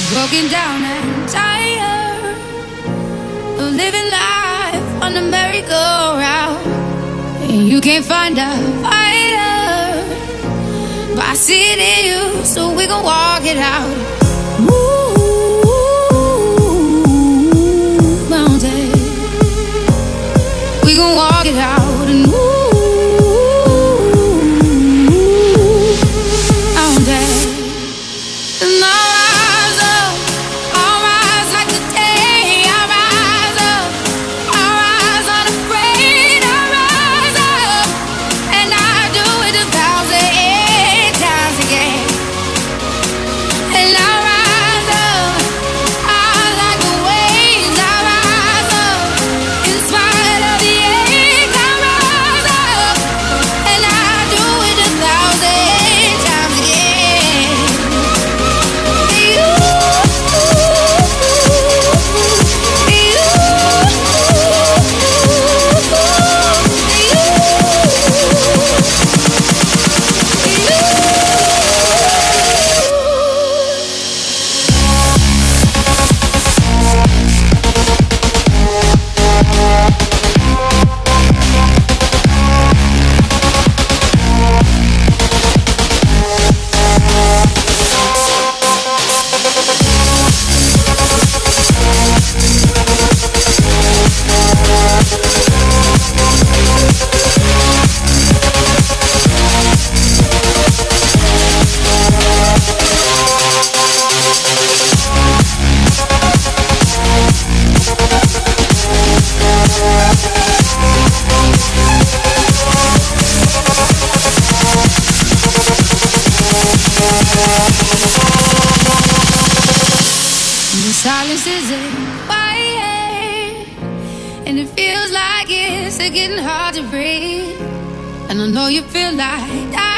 broken down and tired of living life on the merry-go-round. And you can't find a fighter, but I see it in you, so we gon' walk it out. Ooh, mountain, we gon' walk it out. And ooh, mountain. And I'll rise up, I'll rise like the day. I'll rise up, I'll rise unafraid. I'll rise up, and I'll do it 1,000 times again. And I'll rise up, I'll like the waves. I'll rise up, in spite of the ache. I'll rise up, and I'll do it 1,000 times again. The silence isn't quiet, and it feels like it's getting hard to breathe. And I know you feel like